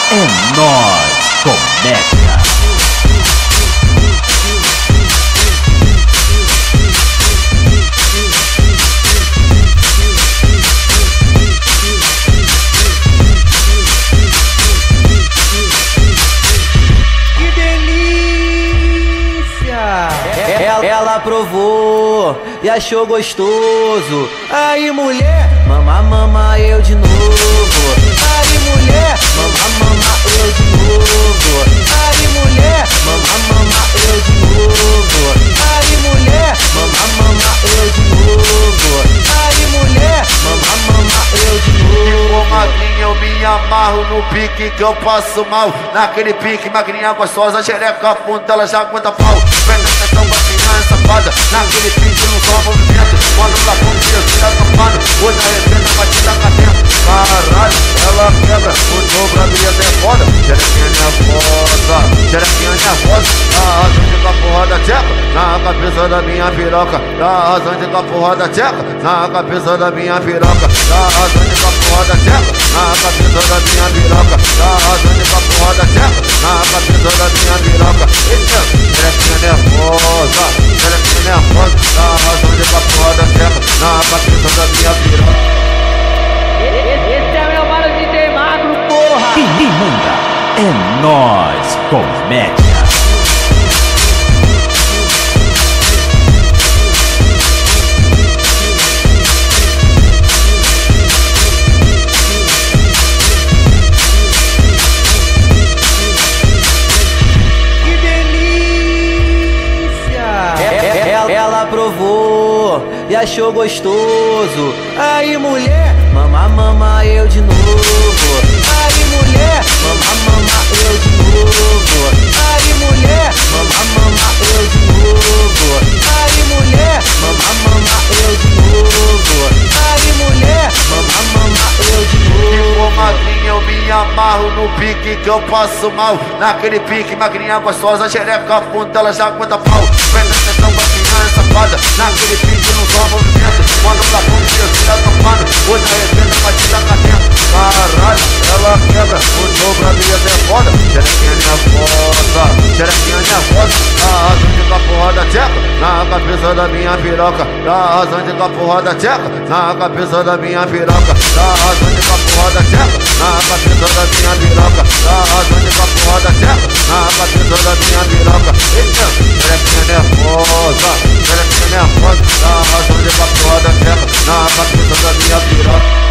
É nóis, comédia. Que delícia! Ela provou e achou gostoso. Aí mulher, mama eu de novo. Aí mulher, mama eu de novo. Aí mulher, mama eu de novo. Aí mulher, mama eu de novo. Aí mulher, mama eu de novo. Ô magrinha, eu me amarro no pique que eu passo mal. Naquele pique, magrinha gostosa, xereca, ponta, ela já aguenta pau. Presta atenção pra piranha safada. Naquele pique não só movimento. Quando lá com o dia, tira tampado. Hoje arrebenta pra te dar cá dentro. Caralho, ela quebra, o dobro ali até foda. Xerequinha nervosa, xerequinha nervosa. Tá arrasando com a porrada tcheca na cabeça da minha piroca. Tá arrasando com a porrada tcheca na cabeça da minha piroca. Tá arrasando com a porrada tcheca na cabeça da minha piroca. Tá arrasando com a porrada tcheca na cabeça da minha piroca. Eita, xerequinha nervosa, xerequinha nervosa. Tá arrasando com a porrada tcheca na cabeça da minha piroca. Esse é meu mano DJ Magro, porra! Quem manda? É nóis, comédia. Que delícia! Ela provou e achou gostoso. Aí mulher, mama eu de novo. Aí mulher, mama eu de novo. Aí mulher, mama eu de novo. Aí mulher, mama eu de novo. Aí mulher, mama eu de novo. Ô magrinha, eu me amarro no pique que eu passo mal. Naquele pique, magrinha gostosa, xereca, ponta, ela já aguenta pau. Presta atenção pra piranha safada. Naquele pique não só movimento. Quando lá com o dia, tira tampado. Hoje arrebenta pra te dar cá dentro. Caralho, ela quebra, o dobro ali até foda. Xerequinha nervosa, xerequinha nervosa. Tá arrasando com a porrada tcheca na cabeça da minha piroca. Tá arrasando com a porrada tcheca na cabeça da minha piroca. Tá arrasando com a porrada tcheca na cabeça da minha piroca. Tá arrasando com a porrada tcheca na cabeça da minha piroca. Eita, xerequinha nervosa, xerequinha nervosa. Tá arrasando com a porrada tcheca na cabeça da minha piroca.